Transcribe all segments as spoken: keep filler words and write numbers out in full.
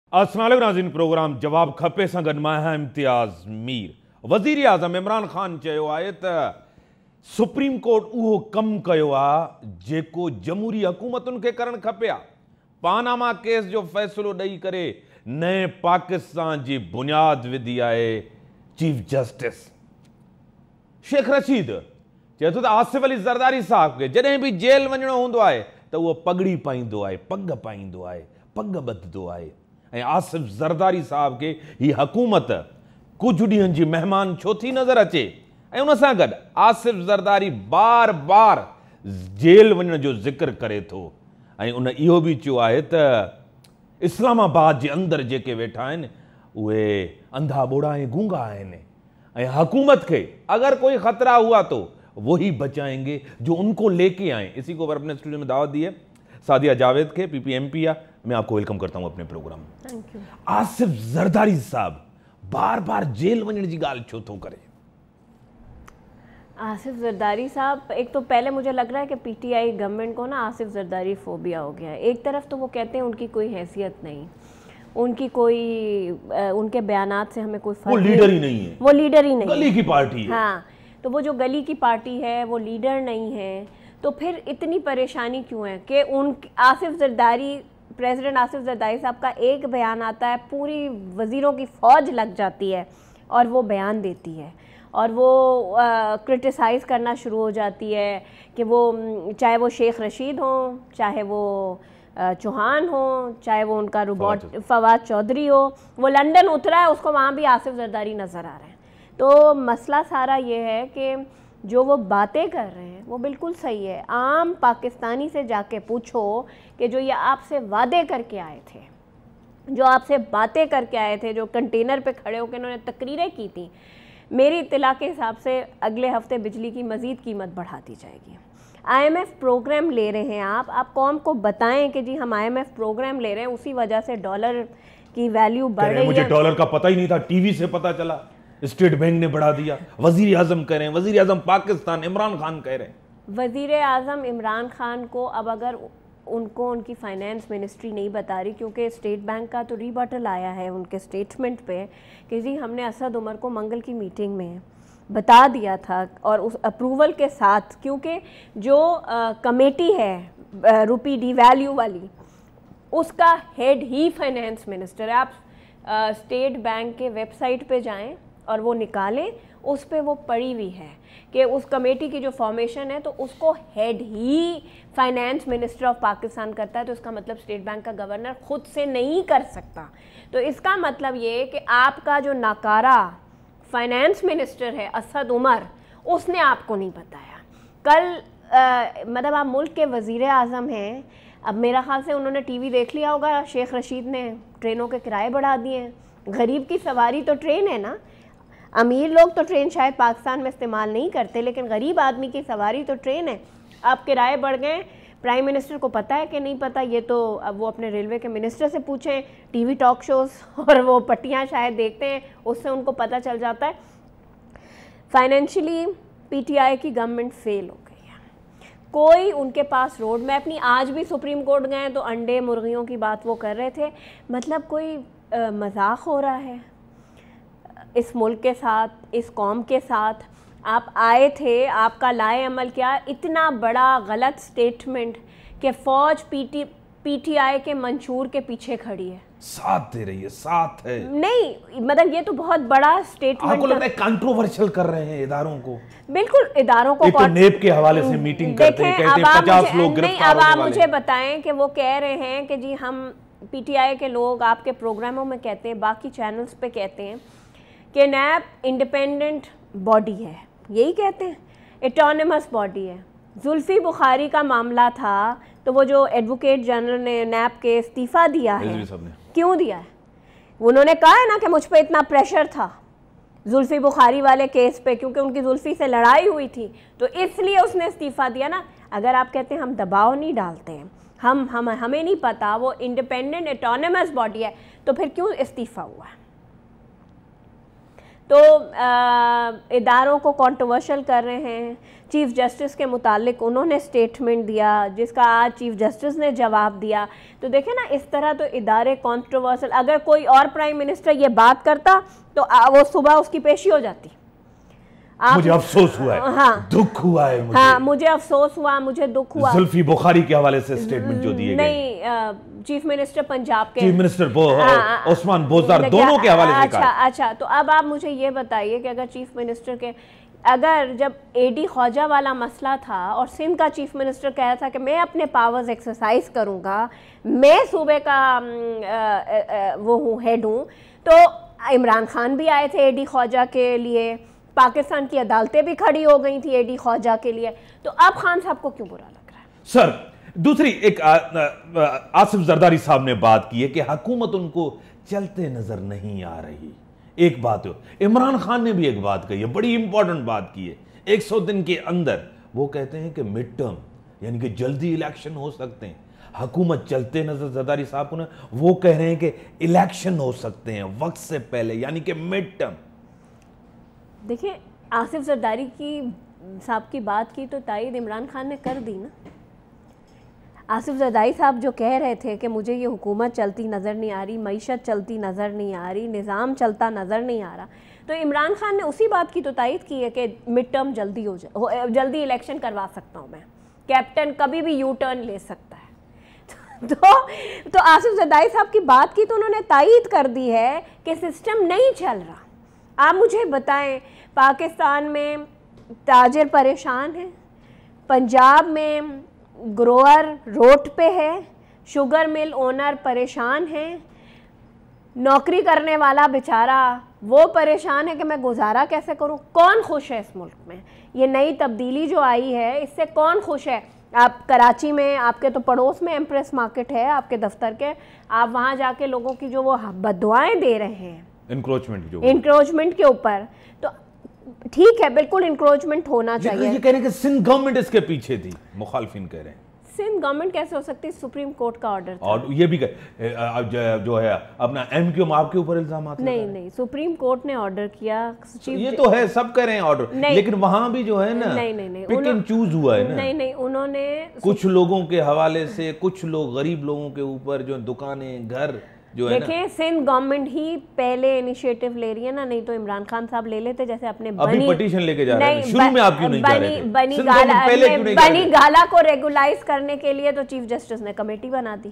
अस्सलाम वालेकुम नाज़रीन, प्रोग्राम जवाब खपे सां गॾु मां आहियां इम्तियाज़ मीर। वज़ीर आज़म इमरान ख़ान चयो आहे त सुप्रीम कोर्ट उहो कमु कयो आहे जेको जमहूरी हुकूमतुनि खे करणु खपे आहे। पानामा केस जो फ़ैसिलो ॾेई करे नए पाकिस्तान जी बुनियादु विधी आहे चीफ जस्टिस शेख रशीद। चए थो त आसिफ अली ज़रदारी साहिब खे जॾहिं बि जेल वञिणो हूंदो आहे त उहो पगड़ी पाईंदो आहे, पग पाईंदो आहे, पग ॿधंदो आहे। ऐं आसिफ ज़रदारी साहिब खे हीअ हुकूमत कुझु ॾींहंनि जी महिमान छो थी नज़र अचे। ऐं उन सां गॾु आसिफ ज़रदारी बार बार जेल वञण जो ज़िक्र करे थो। ऐं उन इहो बि चयो आहे त इस्लामाबाद जे अंदरि जेके वेठा आहिनि उहे अंधा ॿोड़ा ऐं गूंगा आहिनि ऐं हुकूमत खे अगर कोई ख़तरा हुआ तो वही बचाएंगे जो उनको लेके आए। इसी को अपने स्टूडियो में दावत दी है सादिया जावेद के, पीपी एमपी या मैं आपको वेलकम करता हूं अपने प्रोग्राम में। Thank you. आसिफ ज़रदारी साहब बार बार जेल वञण जी ॻाल्हि छो थो करे? आसिफ ज़रदारी साहब, एक तो पहले मुझे लग रहा है कि पीटीआई गवर्नमेंट को ना आसिफ ज़रदारी फोबिया हो गया है। एक तरफ तो वो कहते हैं उनकी कोई हैसियत नहीं, उनकी कोई आ, उनके बयानात से हमें कोई फर्क, वो लीडर ही नहीं है, वो लीडर ही नहीं, गली की पार्टी है। हाँ, तो वो जो गली की पार्टी है वो लीडर नहीं है। तो फिर इतनी परेशानी क्यों है कि उन आसिफ ज़रदारी प्रेसिडेंट आसिफ ज़रदारी साहब का एक बयान आता है, पूरी वज़ीरों की फ़ौज लग जाती है और वो बयान देती है और वो क्रिटिसाइज़ करना शुरू हो जाती है कि वो चाहे वो शेख रशीद हों, चाहे वो चौहान हो, चाहे वो उनका रोबोट फवाद चौधरी हो। वो लंदन उतरा है, उसको वहाँ भी आसिफ ज़रदारी नज़र आ रहे हैं। तो मसला सारा ये है कि जो वो बातें कर रहे हैं वो बिल्कुल सही है। आम पाकिस्तानी से जाके पूछो कि जो ये आपसे वादे करके आए थे, जो आपसे बातें करके आए थे, जो कंटेनर पे खड़े होकर इन्होंने तकरीरें की थी, मेरी इत्तला के हिसाब से अगले हफ्ते बिजली की मज़ीद कीमत बढ़ा दी जाएगी। आईएमएफ प्रोग्राम ले रहे हैं आप आप कौम को बताएं कि जी हम आईएमएफ प्रोग्राम ले रहे हैं, उसी वजह से डॉलर की वैल्यू बढ़ रही है। मुझे डॉलर का पता ही नहीं था, टीवी से पता चला, स्टेट बैंक ने बढ़ा दिया। वजीर आजम कह रहे हैं, वजीर आजम पाकिस्तान इमरान खान कह रहे हैं। वजीर आजम इमरान खान को अब अगर उनको उनकी फाइनेंस मिनिस्ट्री नहीं बता रही, क्योंकि स्टेट बैंक का तो रिबटल आया है उनके स्टेटमेंट पे कि जी हमने असद उमर को मंगल की मीटिंग में बता दिया था और उस अप्रूवल के साथ, क्योंकि जो आ, कमेटी है रुपी डी वैल्यू वाली, उसका हेड ही फाइनेंस मिनिस्टर है। आप आ, स्टेट बैंक के वेबसाइट पे जाएं और वो निकालें, उस पे वो पड़ी हुई है कि उस कमेटी की जो फॉर्मेशन है तो उसको हेड ही फाइनेंस मिनिस्टर ऑफ पाकिस्तान करता है। तो इसका मतलब स्टेट बैंक का गवर्नर खुद से नहीं कर सकता। तो इसका मतलब ये कि आपका जो नाकारा फाइनेंस मिनिस्टर है असद उमर, उसने आपको नहीं बताया। कल मतलब आप मुल्क के वज़ीर आज़म हैं, अब मेरा ख्याल से उन्होंने टीवी देख लिया होगा, शेख रशीद ने ट्रेनों के किराए बढ़ा दिए हैं। गरीब की सवारी तो ट्रेन है ना, अमीर लोग तो ट्रेन शायद पाकिस्तान में इस्तेमाल नहीं करते, लेकिन गरीब आदमी की सवारी तो ट्रेन है। अब किराए बढ़ गए, प्राइम मिनिस्टर को पता है कि नहीं पता, ये तो अब वो अपने रेलवे के मिनिस्टर से पूछें। टीवी टॉक शोज़ और वो पट्टियाँ शायद देखते हैं, उससे उनको पता चल जाता है। फाइनेंशियली पीटीआई की गवर्नमेंट फेल हो गई है, कोई उनके पास रोड मैप नहीं। आज भी सुप्रीम कोर्ट गए तो अंडे मुर्गियों की बात वो कर रहे थे। मतलब कोई मजाक हो रहा है इस मुल्क के साथ, इस कौम के साथ। आप आए थे, आपका लाए अमल क्या, इतना बड़ा गलत स्टेटमेंट कि फ़ौज पीटी पीटीआई के मंशूर के पीछे खड़ी है, साथ दे रही है, साथ है। नहीं मतलब ये तो बहुत बड़ा स्टेटमेंट। आपको लगता है कंट्रोवर्शियल कर रहे हैं इदारों को? बिल्कुल, इदारों को तो नेब के हवाले से मीटिंग करते हैं, कहते हैं पचास लोग गिरफ्तार होने वाले। अब आप मुझे बताएं कि वो कह रहे हैं कि जी हम पीटीआई के लोग आपके प्रोग्रामों में कहते हैं, बाकी चैनल्स पे कहते हैं कि नैब इंडिपेंडेंट बॉडी है, यही कहते हैं, एटोनमस बॉडी है। जुल्फी बुखारी का मामला था तो वो जो एडवोकेट जनरल ने नैब के इस्तीफ़ा दिया है, क्यों दिया है? उन्होंने कहा है ना कि मुझ पे इतना प्रेशर था जुल्फी बुखारी वाले केस पे, क्योंकि उनकी जुल्फी से लड़ाई हुई थी, तो इसलिए उसने इस्तीफ़ा दिया ना। अगर आप कहते हैं हम दबाव नहीं डालते हैं, हम हम हमें नहीं पता, वो इंडिपेंडेंट एटोनमस बॉडी है, तो फिर क्यों इस्तीफ़ा हुआ है? तो आ, इदारों को कंट्रोवर्शियल कर रहे हैं। चीफ जस्टिस के मुतालिक उन्होंने स्टेटमेंट दिया जिसका आज चीफ जस्टिस ने जवाब दिया। तो देखें ना, इस तरह तो इदारे कंट्रोवर्शियल, अगर कोई और प्राइम मिनिस्टर ये बात करता तो आ, वो सुबह उसकी पेशी हो जाती। आप, मुझे अफसोस हुआ है, हाँ, दुख हुआ है मुझे। हाँ, मुझे अफसोस हुआ, मुझे दुख हुआ। जुल्फी बुखारी के हवाले से स्टेटमेंट जो दिए गए, नहीं, चीफ मिनिस्टर पंजाब के, चीफ मिनिस्टर बो, उस्मान बोजार दोनों के हवाले से अच्छा अच्छा तो अब आप मुझे ये बताइए कि अगर चीफ मिनिस्टर के, अगर जब एडी ख्वाजा वाला मसला था और सिंध का चीफ मिनिस्टर कह रहा था कि मैं अपने पावर्स एक्सरसाइज करूंगा, मैं सूबे का आ, आ, वो हूँ, हेड हूँ, तो इमरान खान भी आए थे एडी ख्वाजा के लिए, पाकिस्तान की अदालतें भी खड़ी हो गई थी एडी ख्वाजा के लिए। तो अब खान साहब को क्यों बुरा लग रहा है? सर, दूसरी एक आ, आ, आसिफ जरदारी साहब ने बात की है कि हुकूमत उनको चलते नजर नहीं आ रही। एक बात हो, इमरान खान ने भी एक बात कही है, बड़ी इंपॉर्टेंट बात की है, एक सौ दिन के अंदर वो कहते हैं कि मिड टर्म यानी कि जल्दी इलेक्शन हो सकते हैं। हुकूमत चलते नजर जरदारी साहब को, वो कह रहे हैं कि इलेक्शन हो सकते हैं वक्त से पहले, यानी कि मिड टर्म। देखिए, आसिफ जरदारी की साहब की बात की तो तायद इमरान खान ने कर दी ना। आसिफ जरदारी साहब जो कह रहे थे कि मुझे ये हुकूमत चलती नज़र नहीं आ रही, मईशत चलती नज़र नहीं आ रही, निज़ाम चलता नज़र नहीं आ रहा, तो इमरान खान ने उसी बात की तो तायद की है कि मिड टर्म जल्दी हो जाए, जल्दी इलेक्शन करवा सकता हूँ मैं, कैप्टन कभी भी यू टर्न ले सकता है। तो तो आसिफ जरदारी साहब की बात की तो उन्होंने तायद कर दी है कि सिस्टम नहीं चल रहा। आप मुझे बताएं, पाकिस्तान में ताजिर परेशान है, पंजाब में ग्रोअर रोड पे है, शुगर मिल ओनर परेशान है, नौकरी करने वाला बेचारा वो परेशान है कि मैं गुजारा कैसे करूं। कौन खुश है इस मुल्क में? ये नई तब्दीली जो आई है इससे कौन खुश है? आप कराची में, आपके तो पड़ोस में एम्प्रेस मार्केट है आपके दफ्तर के, आप वहाँ जाके लोगों की जो वो बददुआएं दे रहे हैं इंक्रोचमेंट जो इंक्रोचमेंट के ऊपर, तो ठीक है, बिल्कुल इंक्रोचमेंट होना चाहिए। ये कह रहे हैं कि सिंध गवर्नमेंट इसके पीछे थी, मुखालफिन कह रहे हैं। सिंध गवर्नमेंट कैसे हो सकती है? सुप्रीम कोर्ट का ऑर्डर था। और ये भी कह, जो है अपना एमक्यू आपके ऊपर इल्जाम आते हैं। नहीं नहीं, सुप्रीम कोर्ट ने ऑर्डर किया। ये तो है, सब कह रहे हैं ऑर्डर, लेकिन वहां भी जो है ना, नहीं नहीं नहीं, पिक एंड चूज हुआ है ना। नहीं नहीं, उन्होंने कुछ लोगों के हवाले से, कुछ लोग गरीब लोगों के ऊपर जो दुकानें, घर जो है, देखिए सिंध गवर्नमेंट ही पहले इनिशिएटिव ले रही है ना, नहीं तो इमरान खान साहब ले लेते, जैसे अपने बनी पिटीशन लेके जा रहे हैं। शुरू में आप क्यों नहीं जा रहे थे? बनी गाला, बनी गाला को रेगुलाइज करने के लिए तो चीफ जस्टिस ने कमेटी बना दी,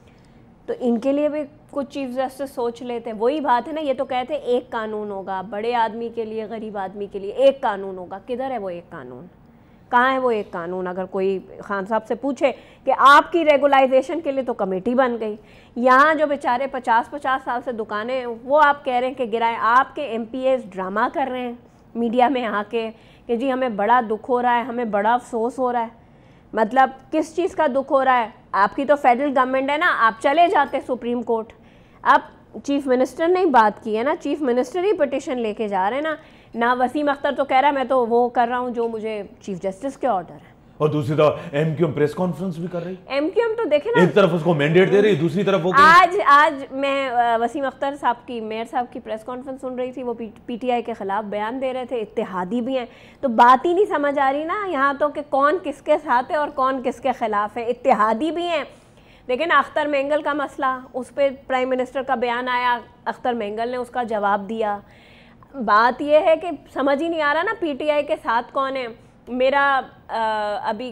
तो इनके लिए भी कुछ चीफ जस्टिस सोच लेते हैं। वही बात है ना, ये तो कहते हैं एक कानून होगा बड़े आदमी के लिए, गरीब आदमी के लिए एक कानून होगा। किधर है वो एक कानून? कहाँ है वो एक कानून? अगर कोई खान साहब से पूछे कि आपकी रेगुलाइजेशन के लिए तो कमेटी बन गई, यहाँ जो बेचारे पचास पचास साल से दुकानें, वो आप कह रहे हैं कि गिराएं। आपके एम पी एस ड्रामा कर रहे हैं मीडिया में आके कि जी हमें बड़ा दुख हो रहा है, हमें बड़ा अफसोस हो रहा है। मतलब किस चीज़ का दुख हो रहा है? आपकी तो फेडरल गवर्नमेंट है ना, आप चले जाते सुप्रीम कोर्ट। अब चीफ मिनिस्टर ने ही बात की है ना, चीफ मिनिस्टर ही पिटिशन लेके जा रहे हैं ना। ना वसीम अख्तर तो कह रहा है मैं तो वो कर रहा हूँ जो मुझे चीफ जस्टिस के ऑर्डर है, और दूसरी तरफ एमक्यूएम प्रेस कॉन्फ्रेंस भी कर रही है। एमक्यूएम तो देखे ना, एक तरफ उसको मैंडेट दे रही, दूसरी तरफ वो आज आज मैं वसीम अख्तर साहब की, मेयर साहब की प्रेस कॉन्फ्रेंस सुन रही थी, वो पीटीआई के खिलाफ बयान दे रहे थे, इत्तेहादी भी हैं। तो बात ही नहीं समझ आ रही ना यहाँ तो कि कौन किसके साथ है और कौन किसके खिलाफ है। इत्तेहादी भी हैं। लेकिन अख्तर मेंगल का मसला, उस पर प्राइम मिनिस्टर का बयान आया, अख्तर मेंगल ने उसका जवाब दिया। बात यह है कि समझ ही नहीं आ रहा ना पीटीआई के साथ कौन है। मेरा आ, अभी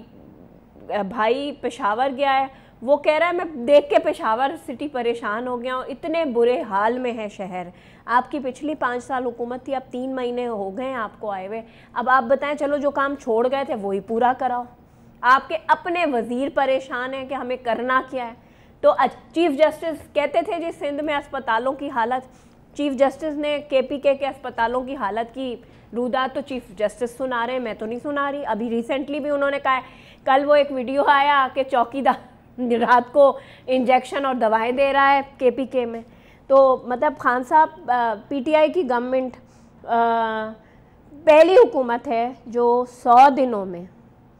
भाई पेशावर गया है, वो कह रहा है मैं देख के पेशावर सिटी परेशान हो गया हूँ, इतने बुरे हाल में है शहर। आपकी पिछली पाँच साल हुकूमत थी, अब तीन महीने हो गए हैं आपको आए हुए। अब आप बताएं, चलो जो काम छोड़ गए थे वही पूरा कराओ। आपके अपने वजीर परेशान हैं कि हमें करना क्या है। तो चीफ जस्टिस कहते थे जी सिंध में अस्पतालों की हालत, चीफ जस्टिस ने केपीके के अस्पतालों की हालत की रूदात तो चीफ जस्टिस सुना रहे हैं, मैं तो नहीं सुना रही। अभी रिसेंटली भी उन्होंने कहा है, कल वो एक वीडियो आया कि चौकीदार रात को इंजेक्शन और दवाएं दे रहा है केपीके में। तो मतलब खान साहब, पीटीआई की गवर्नमेंट पहली हुकूमत है जो सौ दिनों में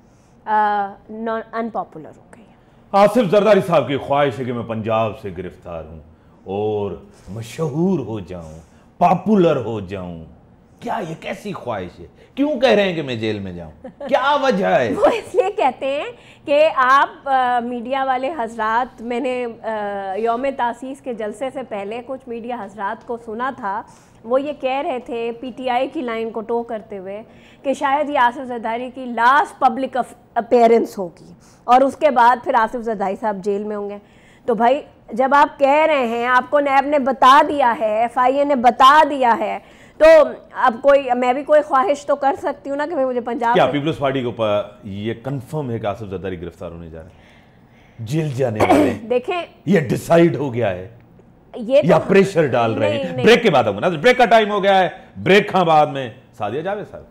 अनपॉपुलर हो गई है। आसिफ जरदारी साहब की ख्वाहिश है कि मैं पंजाब से गिरफ्तार हूँ और मशहूर हो जाऊँ, पॉपुलर हो जाऊँ, क्या ये कैसी ख्वाहिश है? क्यों कह रहे हैं कि मैं जेल में जाऊं? क्या वजह है? वो इसलिए कहते हैं कि आप आ, मीडिया वाले हजरात, मैंने आ, यौम तासीस के जलसे से पहले कुछ मीडिया हजरात को सुना था, वो ये कह रहे थे पीटीआई की लाइन को टो करते हुए कि शायद ये आसिफ जरदारी की लास्ट पब्लिक अपीयरेंस होगी और उसके बाद फिर आसिफ जरदारी साहब जेल में होंगे। तो भाई जब आप कह रहे हैं, आपको नैब ने बता दिया है, एफ आई ए ने बता दिया है, तो अब कोई मैं भी कोई ख्वाहिश तो कर सकती हूँ ना कि भाई मुझे पंजाब क्या पीपल्स पार्टी को ये कंफर्म है कि आसिफ जरदारी गिरफ्तार होने जा रहे हैं, जेल जाने वाले? देखें, ये डिसाइड हो गया है ये या तो प्रेशर डाल रहे हैं? ब्रेक के बाद आऊंगा ना, ब्रेक का टाइम हो गया है, ब्रेक का बाद में सादिया जावेद साहब।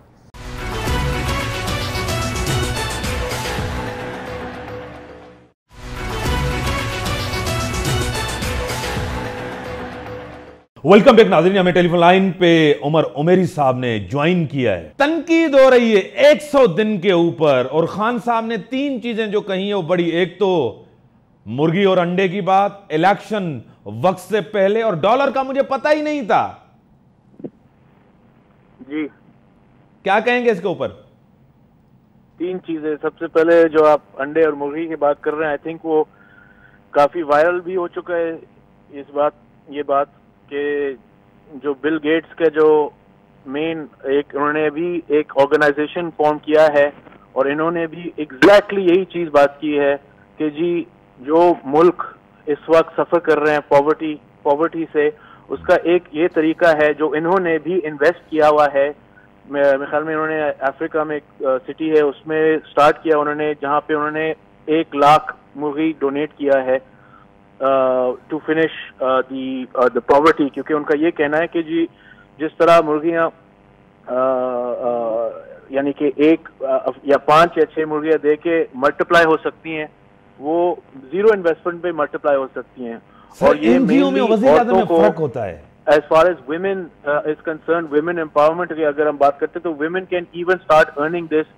वेलकम बैक नाज़रीन, हमें टेलीफोन लाइन पे उमर उमेरी साहब ने ज्वाइन किया है। तनकीद हो रही है एक सौ दिन के ऊपर, और खान साहब ने तीन चीजें जो कही है वो बड़ी, एक तो मुर्गी और अंडे की बात, इलेक्शन वक्त से पहले, और डॉलर का मुझे पता ही नहीं था। जी क्या कहेंगे इसके ऊपर? तीन चीजें। सबसे पहले जो आप अंडे और मुर्गी की बात कर रहे हैं, आई थिंक वो काफी वायरल भी हो चुका है इस बात ये बात कि जो बिल गेट्स के जो मेन एक उन्होंने भी एक ऑर्गेनाइजेशन फॉर्म किया है और इन्होंने भी एग्जैक्टली यही चीज बात की है कि जी जो मुल्क इस वक्त सफर कर रहे हैं पॉवर्टी पॉवर्टी से, उसका एक ये तरीका है जो इन्होंने भी इन्वेस्ट किया हुआ है। मेरे ख्याल में उन्होंने अफ्रीका में एक सिटी है उसमें स्टार्ट किया उन्होंने, जहाँ पे उन्होंने एक लाख मुर्गी डोनेट किया है to finish the the poverty, क्योंकि उनका ये कहना है कि जी जिस तरह मुर्गियाँ यानी कि एक uh, या पांच या छह मुर्गियाँ दे के मल्टीप्लाई हो सकती हैं, वो जीरो इन्वेस्टमेंट पे मल्टीप्लाई हो सकती हैं। और ये में औरतों को फर्क होता है as far as women is concern, women empowerment की अगर हम बात करते हैं तो women can even start earning this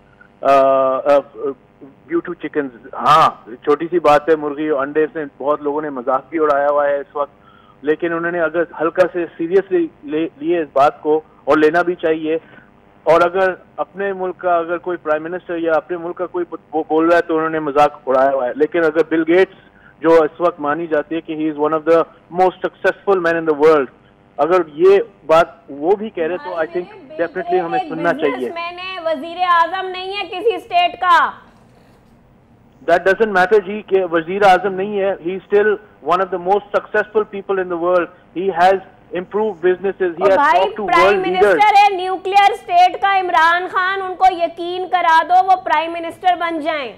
due to chicken. हाँ, छोटी सी बात है, मुर्गी और अंडे से बहुत लोगों ने मजाक भी उड़ाया हुआ है इस वक्त, लेकिन उन्होंने अगर हल्का से सीरियसली लिए इस बात को, और लेना भी चाहिए। और अगर अपने मुल्क का अगर कोई प्राइम मिनिस्टर या अपने मुल्क का कोई बोल रहा है तो उन्होंने मजाक उड़ाया हुआ है। लेकिन अगर बिल गेट्स जो इस वक्त मानी जाती है कि he is one of the most successful man in the world, अगर ये बात वो भी कह रहे तो आई थिंक डेफिनेटली हमें सुनना चाहिए। मैंने वजीर आजम नहीं है किसी स्टेट का। That doesn't matter जी कि वजीर आजम नहीं है, he is still one of the most successful people in the world. He has improved businesses. He has talked to world leaders. Prime minister है न्यूक्लियर स्टेट का इमरान खान, उनको यकीन करा दो वो प्राइम मिनिस्टर बन जाएं।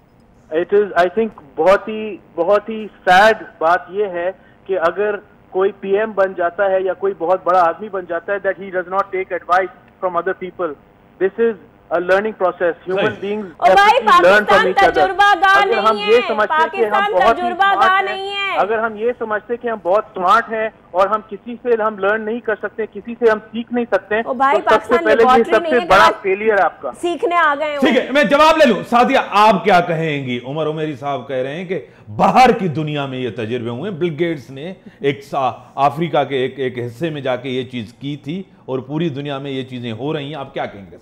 It is, I think, बहुत ही बहुत ही सैड बात ये है कि अगर कोई पीएम बन जाता है या कोई बहुत बड़ा आदमी बन जाता है, that he does not take advice from other people. This is a learning process. Human beings definitely learn from each other. अगर हम ये समझते कि हम बहुत ही स्मार्ट हैं, अगर हम ये समझते कि हम बहुत स्मार्ट हैं और हम किसी से हम लर्न नहीं कर सकते, किसी से हम सीख नहीं सकते, तो सबसे पहले ये सबसे बड़ा फेलियर है आपका। सीखने आ गए। ठीक है, मैं जवाब ले लूं। सादिया, आप क्या कहेंगी? उमर उमेरी साहब कह रहे हैं कि बाहर की दुनिया में ये तजुर्बे हुए, बिल गेट्स ने एक अफ्रीका के एक एक हिस्से में जाके ये चीज की थी और पूरी दुनिया में ये चीजें हो रही हैं, आप क्या कहेंगे?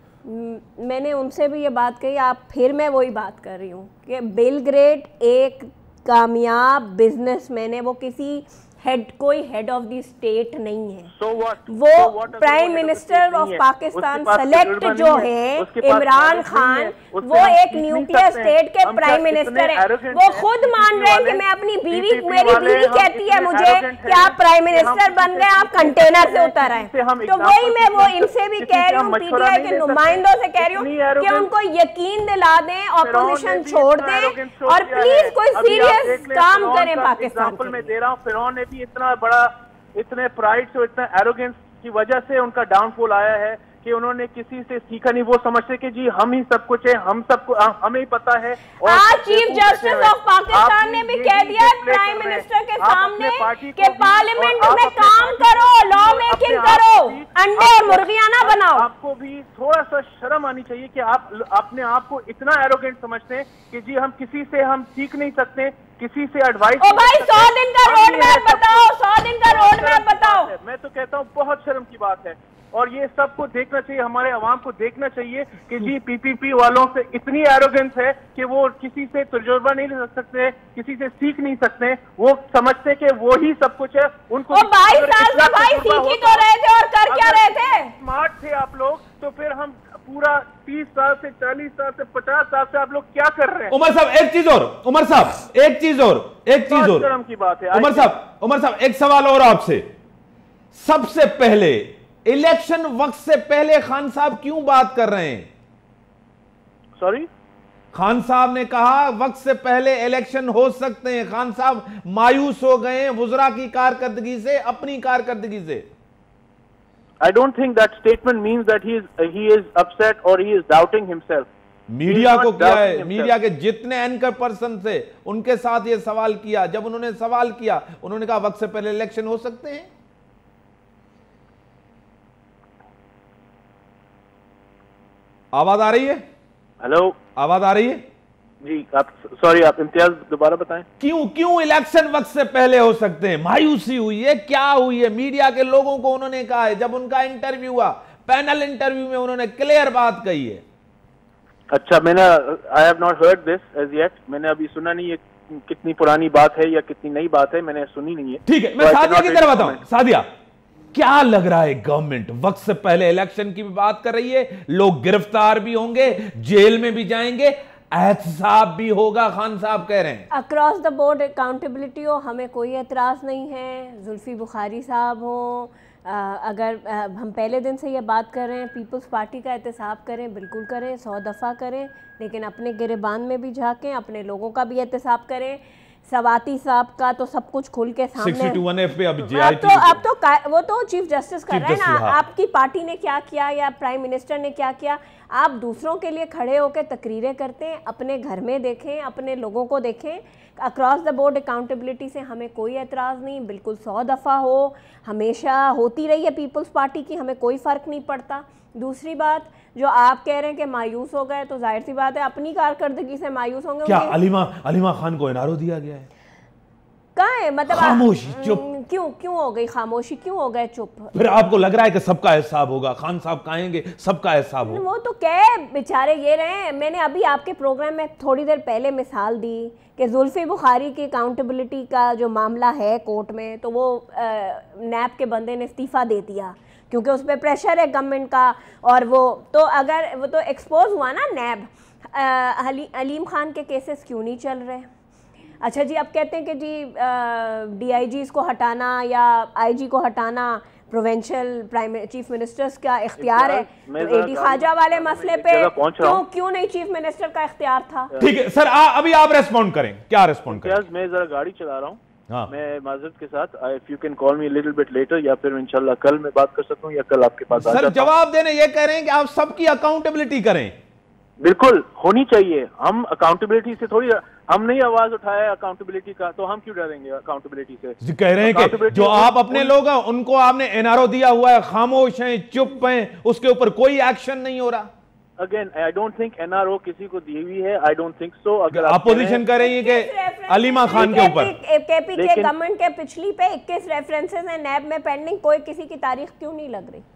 मैंने उनसे भी ये बात कही, आप फिर मैं वही बात कर रही हूँ कि बिल गेट एक कामयाब बिजनेसमैन है, वो किसी हेड कोई हेड ऑफ द स्टेट नहीं है। so what? वो so prime minister of Pakistan select जो है इमरान खान, वो एक न्यूक्लियर स्टेट के प्राइम मिनिस्टर है। वो खुद मान रहे हैं कि मैं अपनी बीवी, मेरी बीवी कहती है मुझे कि आप प्राइम मिनिस्टर बन गए, आप कंटेनर से उतर आए। तो वही मैं वो इनसे भी कह रही हूँ, पीटीआई के नुमाइंदों से कह रही हूँ कि उनको यकीन दिला दें, ऑपोजिशन छोड़ दें और प्लीज कोई सीरियस काम करें पाकिस्तान में। दे रहा हूँ, फिरौन ने भी इतना बड़ा, इतने प्राइड से, इतना एरोगेंस की वजह से उनका डाउनफॉल आया है कि उन्होंने किसी से सीखा नहीं। वो समझते कि जी हम ही सब कुछ है, हम सबको हमें ही पता है। और आज चीफ जस्टिस ऑफ पाकिस्तान ने भी कह दिया प्राइम मिनिस्टर के सामने कि पार्लियामेंट में काम करो, लॉ मेकिंग करो, अंडे और मुर्गियां ना बनाओ। आपको भी थोड़ा सा शर्म आनी चाहिए कि आप अपने आप को इतना एरोगेंट समझते हैं कि जी हम किसी से हम सीख नहीं सकते, किसी से एडवाइस। ओ भाई सौ दिन का रोड मैप बताओ, सौ दिन का रोड मैप बताओ। मैं तो कहता हूँ बहुत शर्म की बात है। और ये सबको देखना चाहिए, हमारे अवाम को देखना चाहिए कि जी पीपीपी वालों से इतनी एरोगेंस है कि वो किसी से तजुर्बा नहीं ले सकते, किसी से सीख नहीं सकते, वो समझते कि वो ही सब कुछ है। उनको बाईस साल से भाई सीख ही तो रहे थे और कर क्या रहे थे? स्मार्ट थे आप लोग, तो फिर हम पूरा तीस साल से चालीस साल से पचास साल से आप लोग क्या कर रहे हैं? उमर साहब एक चीज और, उमर साहब एक चीज और, एक चीज और शर्म की बात है। उमर साहब, उमर साहब एक सवाल और आपसे, सबसे पहले इलेक्शन वक्त से पहले खान साहब क्यों बात कर रहे हैं? सॉरी, खान साहब ने कहा वक्त से पहले इलेक्शन हो सकते हैं। खान साहब मायूस हो गए हैं वुज़रा की कारकर्दगी से, अपनी कारकर्दगी से। I don't think that statement means that he is uh, he is upset or he is doubting himself. Media को क्या है, मीडिया के जितने एंकर पर्सन थे उनके साथ ये सवाल किया, जब उन्होंने सवाल किया उन्होंने कहा वक्त से पहले इलेक्शन हो सकते हैं। आवाज आ रही है? हेलो, आवाज आ रही है जी? आप सॉरी, आप इम्तियाज दोबारा बताएं। क्यों क्यों इलेक्शन वक्त से पहले हो सकते हैं? मायूसी हुई है, क्या हुई है? मीडिया के लोगों को उन्होंने कहा है, जब उनका इंटरव्यू हुआ, पैनल इंटरव्यू में उन्होंने क्लियर बात कही है। अच्छा, मैंने I have not heard this as yet, मैंने अभी सुना नहीं है कितनी पुरानी बात है या कितनी नई बात है, मैंने सुनी नहीं है। ठीक है, मैं सादिया की तरफ बताऊं। सादिया, क्या लग रहा है गवर्नमेंट वक्त से पहले इलेक्शन की भी बात कर रही है, लोग गिरफ्तार भी होंगे, जेल में भी जाएंगे, एहतसाब भी होगा, खान साहब कह रहे हैं। अक्रॉस द बोर्ड अकाउंटेबिलिटी हो, हमें कोई एतराज़ नहीं है। जुल्फी बुखारी साहब हो, अगर आ, हम पहले दिन से ये बात कर रहे हैं पीपल्स पार्टी का एहतसाब करें, बिल्कुल करें, सौ दफ़ा करें, लेकिन अपने गिरेबान में भी झांकें, अपने लोगों का भी एहतसाब करें। सवाती साहब का तो सब कुछ खुल के सामने, बासठ एफ पे अब अब तो अब तो वो तो चीफ जस्टिस कर रहे हैं ना। हाँ। आपकी पार्टी ने क्या किया या प्राइम मिनिस्टर ने क्या किया? आप दूसरों के लिए खड़े होकर तकरीरें करते हैं, अपने घर में देखें, अपने लोगों को देखें। अक्रॉस द बोर्ड अकाउंटेबिलिटी से हमें कोई एतराज़ नहीं, बिल्कुल सौ दफ़ा हो, हमेशा होती रही है पीपल्स पार्टी की, हमें कोई फ़र्क नहीं पड़ता। दूसरी बात, जो आप कह रहे हैं कि मायूस हो गए, तो जाहिर सी बात है अपनी कारकर्दगी से मायूस होंगे। क्या अलीमा अलीमा खान को एनआरओ दिया गया है? कहाँ है? मतलब खामोशी, चुप। क्यों क्यों हो गई खामोशी? क्यों हो गए चुप? फिर आपको लग रहा है कि सबका हिसाब होगा? खान साहब कहेंगे सबका हिसाब होगा। वो तो कह बेचारे ये रहे। मैंने अभी आपके प्रोग्राम में थोड़ी देर पहले मिसाल दी कि जुल्फी बुखारी की अकाउंटेबिलिटी का जो मामला है कोर्ट में, तो वो नैब के बंदे ने इस्तीफ़ा दे दिया क्योंकि उस पर प्रेशर है गवर्नमेंट का। और वो तो अगर वो तो एक्सपोज हुआ ना नैब, अली, अलीम खान के केसेस क्यों नहीं चल रहे? अच्छा जी, अब कहते हैं कि जी डीआईजीज़ को हटाना या आईजी को हटाना प्रोविंशियल प्राइम चीफ मिनिस्टर्स का इख्तियार है, तो एडी ख्वाजा वाले मसले पे क्यों क्यों नहीं चीफ मिनिस्टर का इख्तियार था? ठीक है सर, आ, अभी आप रेस्पॉन्ड करें, क्या रेस्पॉन्ड करें? मैं जरा गाड़ी चला रहा हूँ, हाँ। मैं माजरत के साथ, if you can call me little bit later, या फिर इंशाल्लाह कल मैं बात कर सकता हूँ या कल आपके पास। सर जवाब देने ये कह रहे हैं कि आप सबकी अकाउंटेबिलिटी करें। बिल्कुल होनी चाहिए। हम अकाउंटेबिलिटी से थोड़ी, हमने ही आवाज उठाया अकाउंटेबिलिटी का, तो हम क्यों डरेंगे अकाउंटेबिलिटी से? कह रहे हैं कि जो आप अपने लोग हैं उनको आपने एनआरओ दिया हुआ है, खामोश हैं, चुप हैं, उसके ऊपर कोई एक्शन नहीं हो रहा। Again I don't think NRO किसी को दी हुई है, आई डोंट थिंक सो। अगर अपोजिशन कर रही है कि अलीमा खान के ऊपर, केपी के गवर्नमेंट के पिछली पे इक्कीस रेफरेंसेस हैं नैब में पेंडिंग, कोई किसी की तारीख क्यों नहीं लग रही?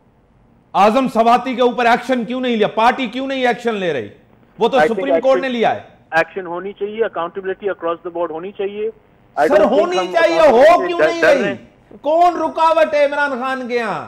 आजम सवाती के ऊपर एक्शन क्यों नहीं लिया? पार्टी क्यों नहीं एक्शन ले रही? वो तो सुप्रीम कोर्ट ने लिया है। एक्शन होनी चाहिए, अकाउंटेबिलिटी अक्रॉस द बोर्ड होनी चाहिए। सर होनी चाहिए, हो क्यों नहीं रही? कौन रुकावट है इमरान खान के यहाँ?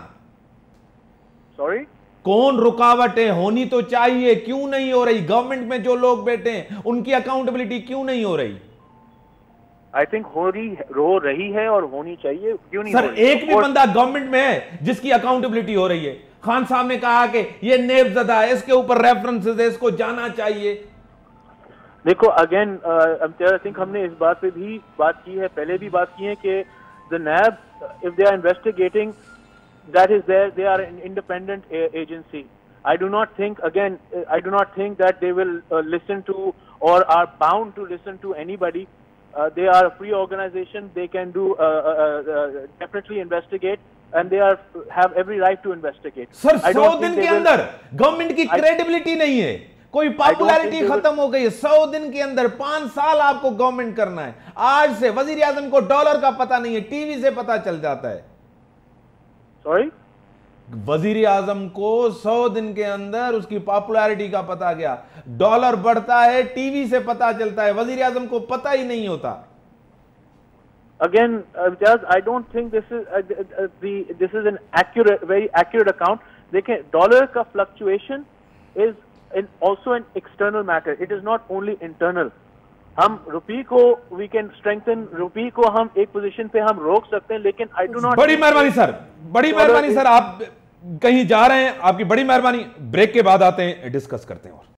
सॉरी, कौन रुकावट है? होनी तो चाहिए, क्यों नहीं हो रही? गवर्नमेंट में जो लोग बैठे हैं उनकी अकाउंटेबिलिटी क्यों नहीं हो रही? आई थिंक हो रही हो रही है और होनी चाहिए, क्यों नहीं? सर एक भी बंदा गवर्नमेंट में है जिसकी अकाउंटेबिलिटी हो रही है? खान साहब ने कहा कि ये नेबज़दा है, इसके ऊपर रेफरेंसेस है, इसको जाना चाहिए। देखो अगेन आई थिंक हमने इस बात पे भी बात की है, पहले भी बात की है कि the NAB if they are investigating, that is there, they are an independent agency. I do not think, again, I do not think that they will uh, listen to or are bound to listen to anybody. Uh, they are a free organization. They can do uh, uh, uh, definitely investigate, and they are have every right to investigate. Sir सौ दिन के अंदर government की credibility नहीं है, कोई popularity खत्म हो गई है। सौ दिन के अंदर पांच साल आपको गवर्नमेंट करना है। आज से वजीर आजम को डॉलर का पता नहीं है, टीवी से पता चल जाता है। Sorry? वजीर आजम को सौ दिन के अंदर उसकी पॉपुलैरिटी का पता गया, डॉलर बढ़ता है, टीवी से पता चलता है, वजीर आजम को पता ही नहीं होता। Again, uh, Jaz, I don't think this is uh, uh, the this is an accurate, very accurate account. देखिए, डॉलर का fluctuation is in also an external matter. It is not only internal. हम रुपये को we can strengthen, रुपये को हम एक position पे हम रोक सकते हैं, लेकिन I do not. बड़ी मेहरबानी सर, बड़ी मेहरबानी सर, आप कहीं जा रहे हैं, आपकी बड़ी मेहरबानी। ब्रेक के बाद आते हैं, डिस्कस करते हैं। और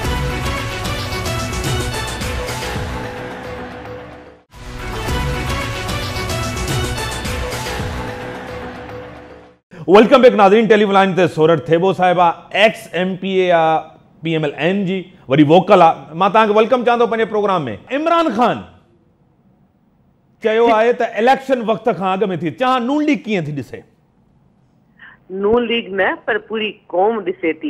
वेलकम बैक नाज़रीन। टेलीविज़न ते सोरठ थेबो साहिबा एक्स एमपीए या पीएमएल एन जी वरी वोकल आ, मां तव्हांखे वेलकम चवंदो पंहिंजे प्रोग्राम में। इमरान खान चयो आहे त इलेक्शन वक्त खां अॻु में थी चाह नून लीग कीअं थी ॾिसे? नून लीग न पर पूरी क़ौम ॾिसे थी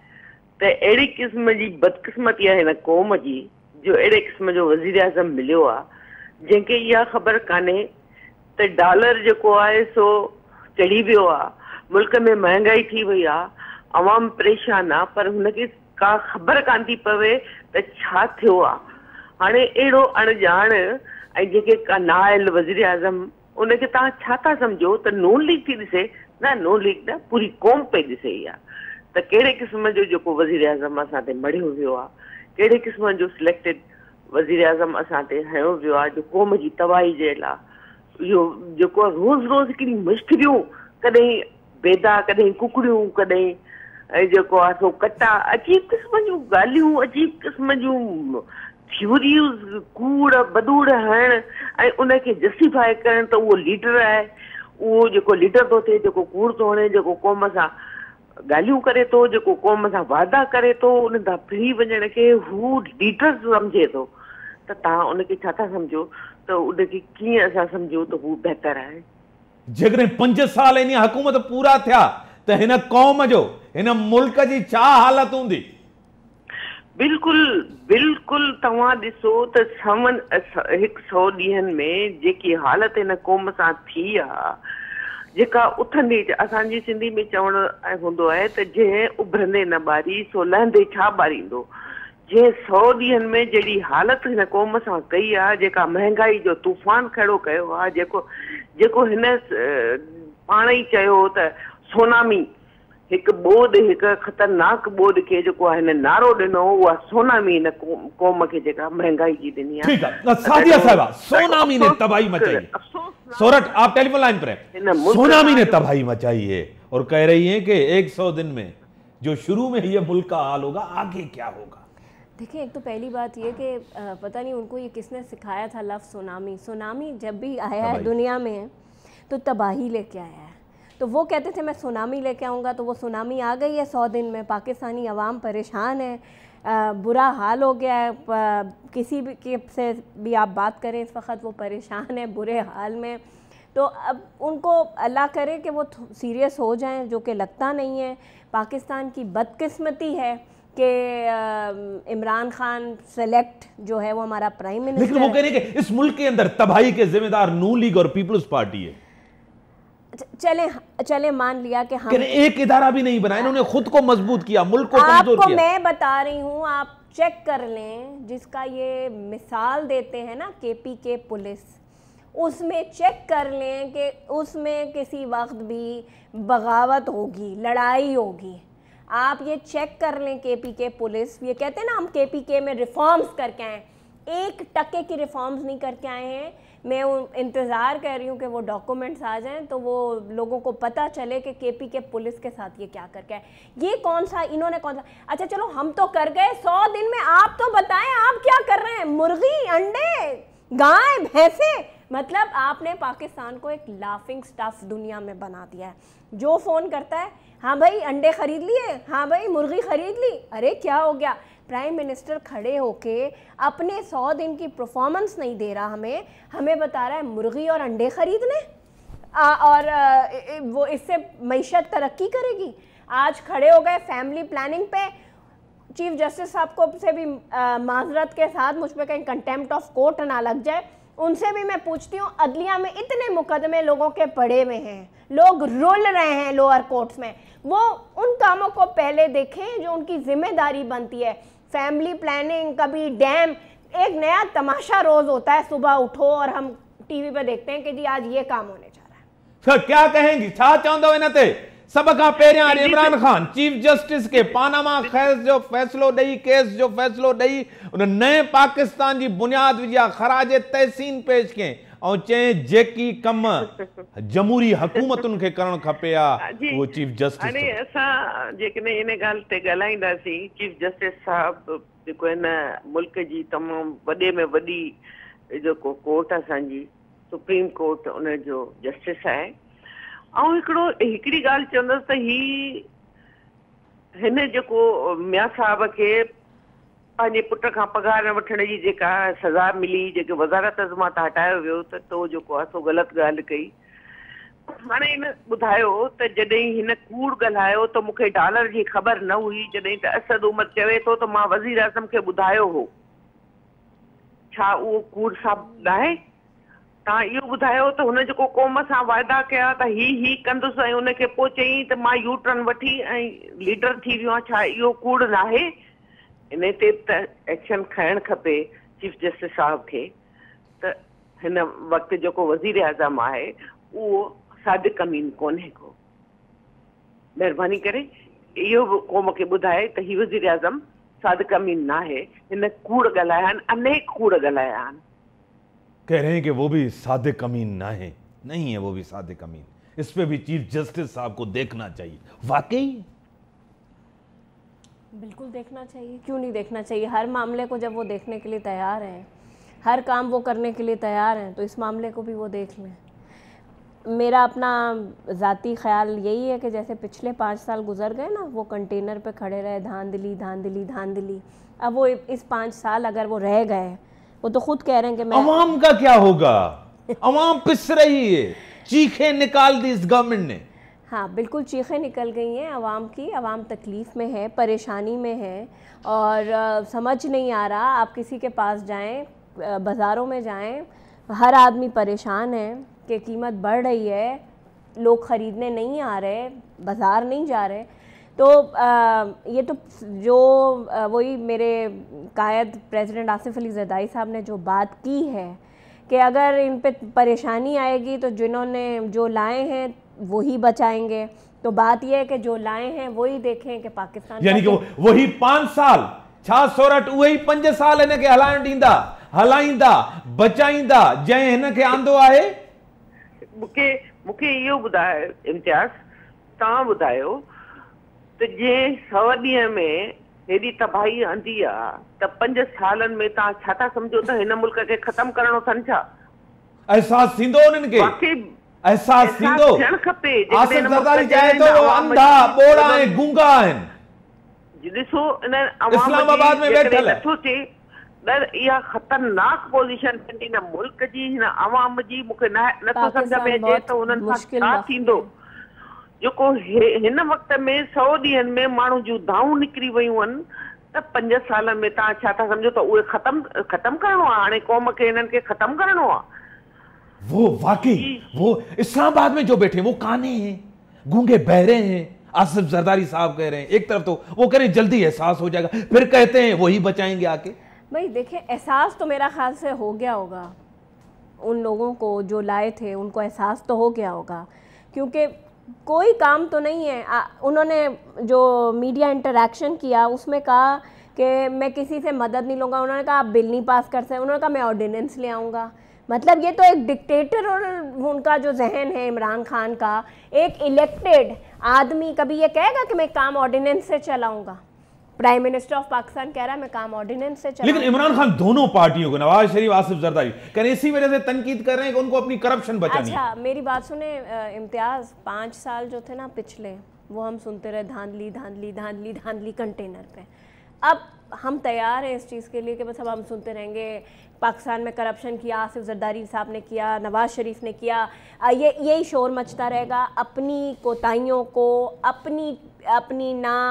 त अहिड़ी क़िस्म जी बदकिस्मती आहे हिन क़ौम जी जो अहिड़े क़िस्म जो वज़ीर आज़म मिलियो आहे जंहिंखे इहा ख़बर कान्हे त डॉलर जेको आहे सो चढ़ी वियो आहे, मुल्क में महांगाई थी वई आहे, अवाम परेशान आहे, पर हुनखे का ख़बर कान थी पवे त छा थियो आहे। हाणे अहिड़ो अणॼाण ऐं जेके का नाइल वज़ीर आज़म उनखे तव्हां छा था सम्झो त नून लीग थी ॾिसे? न, नून लीग न, पूरी क़ौम पई ॾिसे इहा त कहिड़े क़िस्म जो जेको वज़ीर आज़म असां ते मढ़ियो वियो आहे, कहिड़े क़िस्म जो सिलेक्टेड वज़ीर आज़म असां ते हयो वियो आहे जो क़ौम जी तबाही जे लाइ इहो जेको रोज़ रोज़ हिकिड़ी मुश्किलियूं, कॾहिं बेदा, कॾहिं कुकड़ियूं, कॾहिं जेको आहे सो कटा, अजीब क़िस्म जूं ॻाल्हियूं, अजीब क़िस्म जूं थ्योरीज़, कूड़ बदूड़ हणण ऐं उनखे जस्टिफाई करण त उहो लीडर आहे, उहो जेको लीडर थो थिए, जेको कूड़ थो हणे, जेको क़ौम सां ॻाल्हियूं करे थो, जेको क़ौम सां वादा करे थो, उन तां फिरी वञण खे हू लीडर सम्झे थो, त तव्हां उनखे छा था सम्झो त उनखे कीअं असां सम्झूं त हू बहितर आहे? जेकॾहिं पंज साल इन हुकूमत पूरा थिया त हिन क़ौम जो, हिन मुल्क जी छा हालत हूंदी? बिल्कुलु बिल्कुलु तव्हां ॾिसो त सवन हिकु सौ ॾींहंनि में जेकी हालत हिन क़ौम सां थी आहे, जेका उथंदी, असांजी सिंधी में चवणु हूंदो आहे त जंहिं उभरंदे न ॿारी सो लहंदे छा ॿारींदो। जंहिं सौ ॾींहंनि में जहिड़ी हालत हिन क़ौम सां कई आहे, जेका महांगाई जो तूफ़ान खड़ो कयो आहे, जेको जेको हिन पाण ई चयो त सोनामी, हिकु ॿोॾ, हिकु ख़तरनाक ॿोॾ खे जेको आहे हिन नारो ॾिनो, उहा सोनामी हिन क़ौम खे जेका महांगाई जी ॾिनी आहे। ठीक है सादिया साहिबा, सोनामी ने तबाही मचाई है। सोरठ आप टेलीफोन लाइन पर हैं। सोनामी ने तबाही मचाई है और कह रही हैं कि एक सौ दिन में जो शुरू में ये मुल्क का हाल होगा, आगे क्या होगा? देखिए, एक तो पहली बात ये कि पता नहीं उनको ये किसने सिखाया था लफ्ज़ सुनामी। सुनामी जब भी आया है दुनिया में तो तबाही लेके आया है। तो वो कहते थे मैं सुनामी लेके आऊँगा, तो वो सुनामी आ गई है सौ दिन में। पाकिस्तानी अवाम परेशान है, आ, बुरा हाल हो गया है। किसी भी के से भी आप बात करें इस वक्त वो परेशान है, बुरे हाल में। तो अब उनको अल्लाह करे कि वो सीरियस हो जाएं, जो कि लगता नहीं है। पाकिस्तान की बदकिस्मती है कि इमरान खान सेलेक्ट जो है वो हमारा प्राइम मिनिस्टर, लेकिन वो कह रहे हैं कि इस मुल्क के अंदर तबाही के जिम्मेदार नून लीग और पीपल्स पार्टी है। चले चले मान लिया कि हम एक इदारा भी नहीं बनाया, इन्होंने खुद को मजबूत किया, मुल्क को कमजोर किया। आपको मैं बता रही हूँ, आप चेक कर लें, जिसका ये मिसाल देते हैं ना केपी के पुलिस, उसमें चेक कर लें कि उसमें किसी वक्त भी बगावत होगी, लड़ाई होगी। आप ये चेक कर लें, केपी के पुलिस, ये कहते हैं ना हम केपी के में रिफॉर्म्स करके आए, एक टके की रिफॉर्म्स नहीं करके आए हैं। मैं इंतज़ार कर रही हूँ कि वो डॉक्यूमेंट्स आ जाएं तो वो लोगों को पता चले कि केपी के पुलिस के साथ ये क्या करके आए, ये कौन सा, इन्होंने कौन सा। अच्छा चलो हम तो कर गए सौ दिन में, आप तो बताएं आप क्या कर रहे हैं? मुर्गी, अंडे, गाय, भैंसे, मतलब आपने पाकिस्तान को एक लाफिंग स्टफ दुनिया में बना दिया है। जो फ़ोन करता है, हाँ भाई अंडे खरीद लिए, हाँ भाई मुर्गी खरीद ली, अरे क्या हो गया? प्राइम मिनिस्टर खड़े होके अपने सौ दिन की परफॉर्मेंस नहीं दे रहा हमें, हमें बता रहा है मुर्गी और अंडे खरीदने, आ, और आ, वो इससे मईशत तरक्की करेगी। आज खड़े हो गए फैमिली प्लानिंग पे। चीफ जस्टिस साहब को से भी माजरत के साथ मुझ पर कहीं कंटेम्प्ट ऑफ कोर्ट ना लग जाए, उनसे भी मैं पूछती हूँ, अदलिया में इतने मुकदमे लोगों के पड़े हुए हैं, लोग रुल रहे हैं लोअर कोर्ट्स में, वो उन कामों को पहले देखें जो उनकी जिम्मेदारी बनती है। फैमिली प्लानिंग, कभी डैम, एक नया तमाशा रोज होता है, सुबह उठो और हम टीवी पे देखते हैं कि जी आज ये काम होने जा रहा है। सर क्या कहेंगी, छा चवंदो इन ते? सब खां पहिरियां इमरान खान चीफ जस्टिस के पानामा केस जो फैसलो ॾेई केस जो फैसलो ॾेई उन नए पाकिस्तान जी बुनियाद विझा, खराज तहसीन पेश कयईं ऐं चयईं जेकी कम जमहूरी हुकूमतुनि खे करणु खपे आ उहो चीफ जस्टिस। हाणे असां जेकॾहिं इन ॻाल्हि ते ॻाल्हाईंदासीं, चीफ जस्टिस साहब जेको हिन मुल्क जी तमामु वॾे में वॾी जेको कोर्ट असांजी सुप्रीम कोर्ट उन जो जस्टिस आहे, ऐं हिकिड़ो हिकिड़ी ॻाल्हि चवंदसि त ही हिन जेको मियां साहब खे पंहिंजे पुट खां पघार न वठण जी जेका सज़ा मिली, जेके वज़ारत मां त हटायो वियो त तो जेको आहे सो ग़लति ॻाल्हि कई। हाणे हिन ॿुधायो त जॾहिं हिन कूड़ ॻाल्हायो त मूंखे डॉलर जी ख़बर न हुई, जॾहिं त असद उमर चवे थो त मां वज़ीर आज़म खे ॿुधायो हो, छा उहो कूड़ साबित आहे? तव्हां इहो ॿुधायो त हुन जेको क़ौम सां वाइदा कया त ही ही कंदुसि ऐं उनखे पोइ चयईं त मां यू टर्न वठी ऐं लीडर थी वियो आहियां, छा इहो कूड़ न आहे? इन ते त एक्शन खणणु खपे चीफ जस्टिस साहब खे त हिन वक़्तु जेको वज़ीर आज़म आहे उहो सादिक अमीन कोन्हे को। महिरबानी करे इहो बि क़ौम खे ॿुधाए त ही वज़ीर आज़म सादिक अमीन न आहे, हिन कूड़ ॻाल्हाया आहिनि, अनेक कूड़ ॻाल्हाया आहिनि। कह रहे हैं कि वो भी सादिक अमीन ना है, नहीं है वो भी सादिक अमीन। इस पे भी चीफ जस्टिस साहब को देखना चाहिए। वाकई बिल्कुल देखना चाहिए, क्यों नहीं देखना चाहिए? हर मामले को जब वो देखने के लिए तैयार हैं, हर काम वो करने के लिए तैयार हैं, तो इस मामले को भी वो देख लें। मेरा अपना ज़ाती ख्याल यही है कि जैसे पिछले पाँच साल गुजर गए ना, वो कंटेनर पे खड़े रहे, धांधली धांधली धांधली, अब वो इस पाँच साल अगर वो रह गए, वो तो खुद कह रहे हैं कि मैं, अवाम का क्या होगा? अवाम पिस रही है, चीखें निकाल दी इस गवर्नमेंट ने। हाँ बिल्कुल, चीखें निकल गई हैं अवाम की, अवाम तकलीफ़ में है, परेशानी में है, और आ, समझ नहीं आ रहा। आप किसी के पास जाएं, बाज़ारों में जाएं, हर आदमी परेशान है कि कीमत बढ़ रही है, लोग ख़रीदने नहीं आ रहे, बाज़ार नहीं जा रहे। तो आ, ये तो जो आ, वही मेरे कायद प्रेसिडेंट आसिफ अली ज़रदारी साहब ने जो बात की है कि अगर इन पे परेशानी आएगी तो जिन्होंने जो लाए हैं वही बचाएंगे, तो बात यह है कि जो लाए हैं वही देखें कि पाकिस्तान, यानी कि वही पांच साल छा सोरठ वही पंज साल इनके हलाइण ॾींदा, हलाईंदा, बचाईंदा जंहिं हिनखे आंदो आहे। मूंखे मूंखे इहो ॿुधायो इम्तियाज़, तव्हां ॿुधायो त जंहिं सौ ॾींहं में हेॾी तबाही आंदी आहे त पंज सालनि में तव्हां छा था सम्झो त हिन मुल्क खे ख़तमु करणो अथनि छा? एहसास थींदो उन्हनि खे, एहसास थींदो। थियणु खपे। आसिफ ज़रदारी चए थो अंधा, ॿोड़ा ऐं गूंगा आहिनि। ॾिसो इन इस्लामाबाद में वेठल है। नथो थिए न, इहा ख़तरनाक पोज़ीशन पंहिंजी हिन मुल्क जी, हिन अवाम जी, मूंखे नथो सम्झ में अचे त उन्हनि सां छा थींदो। जेको हिन वक़्त में सौ ॾींहंनि में माण्हू जूं दाऊं निकिरी वियूं आहिनि, त पंज सालनि में तव्हां छा था सम्झो त उहे ख़तमु ख़तमु करिणो आहे? हाणे क़ौम खे हिननि खे ख़तमु करिणो आहे। वो वाकई वो इस्लामाबाद में जो बैठे वो काने हैं, गूंगे बहरे हैं। आसिफ जरदारी साहब कह रहे हैं, एक तरफ तो वो कह रहे हैं जल्दी एहसास हो जाएगा, फिर कहते हैं वही बचाएंगे आके। भाई देखिए, एहसास तो मेरा ख्याल से हो गया होगा उन लोगों को जो लाए थे, उनको एहसास तो हो गया होगा, क्योंकि कोई काम तो नहीं है। आ, उन्होंने जो मीडिया इंटरेक्शन किया उसमें कहा कि मैं किसी से मदद नहीं लूँगा, उन्होंने कहा आप बिल नहीं पास कर सकते, उन्होंने कहा मैं ऑर्डिनेंस ले आऊँगा। मतलब ये तो एक डिक्टेटर, और उनका जो जहन है इमरान खान का, एक इलेक्टेड आदमी कभी ये कहेगा कि मैं काम ऑर्डिनेंस से चलाऊंगा? प्राइम मिनिस्टर ऑफ पाकिस्तान कह रहा है मैं काम ऑर्डिनेंस से चलाऊंगा। लेकिन इमरान खान दोनों पार्टियों को, नवाज शरीफ, आसिफ जरदारी, कहीं इसी वजह से तनकीद कर रहे हैं कि उनको अपनी करप्शन बचानी है। अच्छा मेरी बात सुने इम्तियाज, पाँच साल जो थे ना पिछले, वो हम सुनते रहे धांधली धांधली धांधली धांधली कंटेनर पे। अब हम तैयार हैं इस चीज़ के लिए कि बस अब हम सुनते रहेंगे पाकिस्तान में करप्शन किया, आसिफ जरदारी साहब ने किया, नवाज शरीफ ने किया, ये यही शोर मचता रहेगा। अपनी कोताहियों को, अपनी अपनी नाम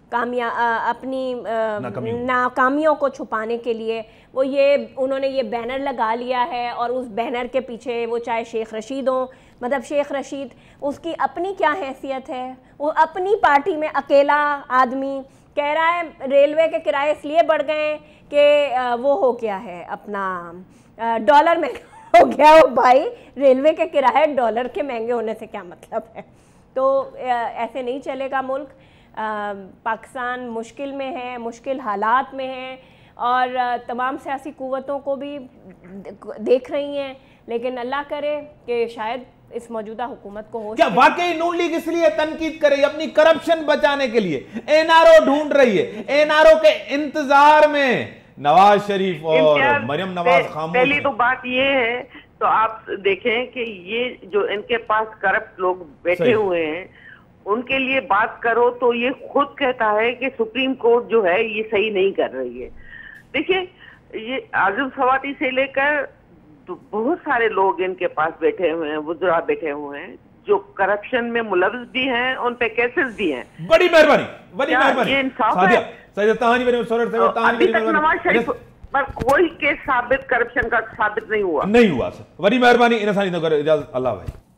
कामया अपनी नाकामियों नाकामियों को छुपाने के लिए वो ये उन्होंने ये बैनर लगा लिया है, और उस बैनर के पीछे वो चाहे शेख रशीद हो, मतलब शेख रशीद उसकी अपनी क्या हैसियत है, वो अपनी पार्टी में अकेला आदमी कह रहा है रेलवे के किराए इसलिए बढ़ गए कि वो हो गया है अपना डॉलर महंगा हो गया हो। भाई रेलवे के किराए डॉलर के महंगे होने से क्या मतलब है? तो ऐसे नहीं चलेगा मुल्क। पाकिस्तान मुश्किल में है, मुश्किल हालात में है, और तमाम सियासी कुव्वतों को भी देख रही हैं, लेकिन अल्लाह करे कि शायद इस मौजूदा हुकूमत को हो। क्या वाकई नून लीग इसलिए तनकीद करे अपनी करप्शन बचाने के लिए एनआरओ ढूंढ रही है? एनआरओ के इंतजार में नवाज शरीफ और मरियम नवाज खामोश। पहली तो बात ये है, तो आप देखें कि ये जो इनके पास करप्ट लोग बैठे हुए हैं उनके लिए बात करो तो ये खुद कहता है कि सुप्रीम कोर्ट जो है ये सही नहीं कर रही है। देखिए, ये आजम सवाती से लेकर तो बहुत सारे लोग इनके पास बैठे हुए हैं, वुज़रा बैठे हुए हैं जो करप्शन में मुलव्वस भी हैं, उन पे केसेस भी हैं। बड़ी मेहरबानी, बड़ी मेहरबानी। ये इंसाफ है? अभी तक नवाज शरीफ पर कोई केस साबित करप्शन का साबित नहीं हुआ नहीं हुआ सर। बड़ी मेहरबानी। इन सारी इजाजत। अल्लाह भाई।